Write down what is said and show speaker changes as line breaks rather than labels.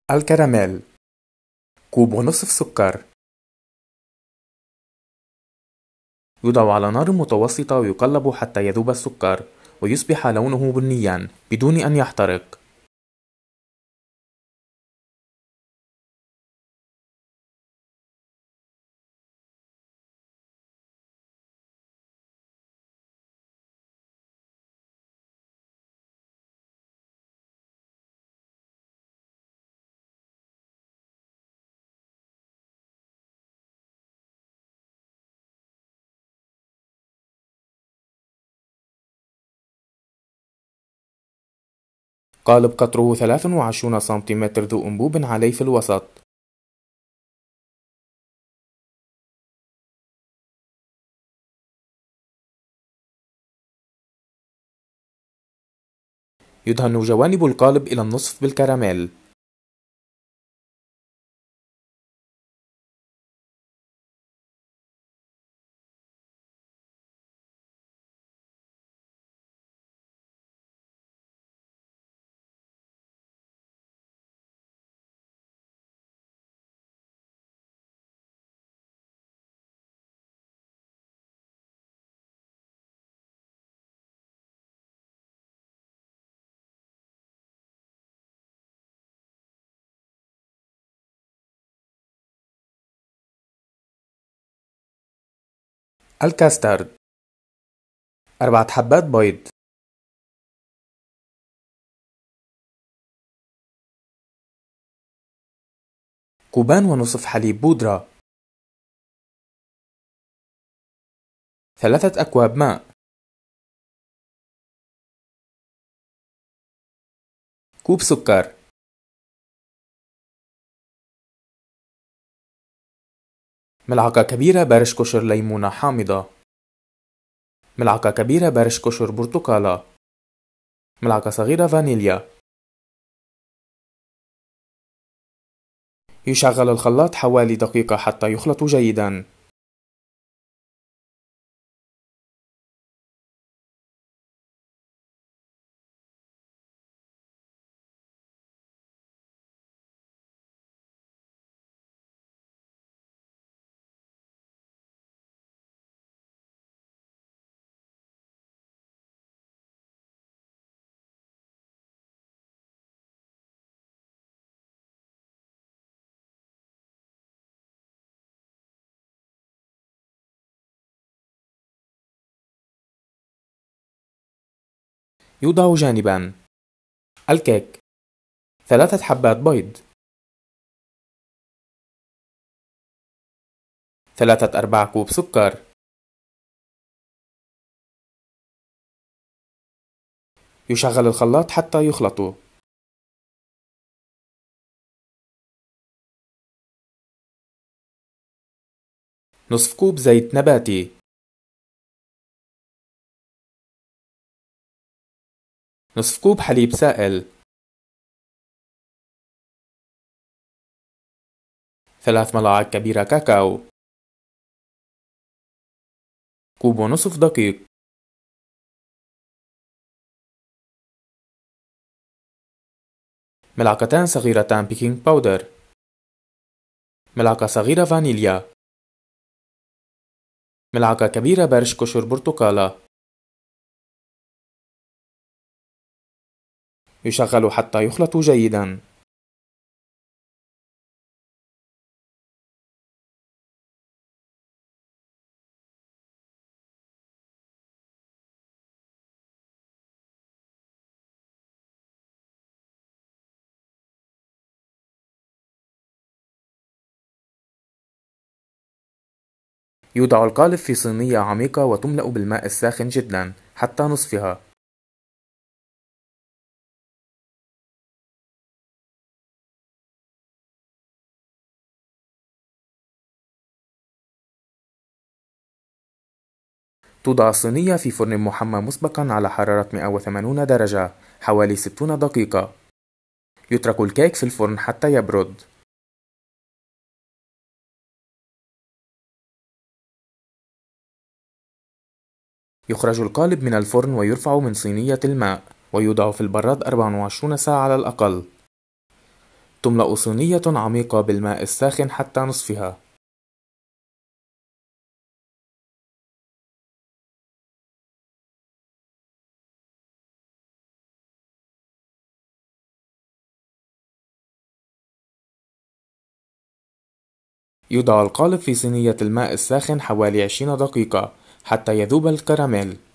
الكراميل. كوب ونصف سكر. يوضع على نار متوسطة ويقلب حتى يذوب السكر ويصبح لونه بنيا بدون أن يحترق. قالب قطره 23 سنتيمتر ذو أنبوب عليه في الوسط. يدهن جوانب القالب إلى النصف بالكراميل. الكاسترد. 4 حبات بيض. كوبان ونصف حليب بودرة. 3 أكواب ماء. كوب سكر. ملعقة كبيرة بارش كشر ليمونة حامضة. ملعقة كبيرة بارش كشر برتقالة. ملعقة صغيرة فانيليا. يشغل الخلاط حوالي دقيقة حتى يخلط جيدا. يوضع جانبا. الكيك. 3 حبات بيض. 3/4 كوب سكر. يشغل الخلاط حتى يخلطوا. نصف كوب زيت نباتي. نصف كوب حليب سائل. 3 ملاعق كبيرة كاكاو. كوب ونصف دقيق. ملعقتان صغيرتان بيكنج باودر. ملعقة صغيرة فانيليا. ملعقة كبيرة بارش كشر برتقالة. يشغل حتى يخلط جيدا. يوضع القالب في صينية عميقة وتملأ بالماء الساخن جدا حتى نصفها. توضع الصينية في فرن محمى مسبقا على حرارة 180 درجة حوالي 60 دقيقة. يترك الكيك في الفرن حتى يبرد. يخرج القالب من الفرن ويرفع من صينية الماء ويوضع في البراد 24 ساعة على الأقل. تملأ صينية عميقة بالماء الساخن حتى نصفها. يوضع القالب في صينية الماء الساخن حوالي 20 دقيقة حتى يذوب الكراميل.